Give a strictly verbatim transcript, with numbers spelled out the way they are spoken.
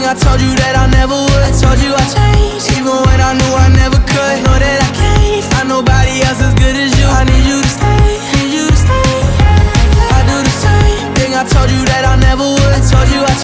I told you that I never would. I told you I changed, even when I knew I never could. Know that I can't find nobody else as good as you.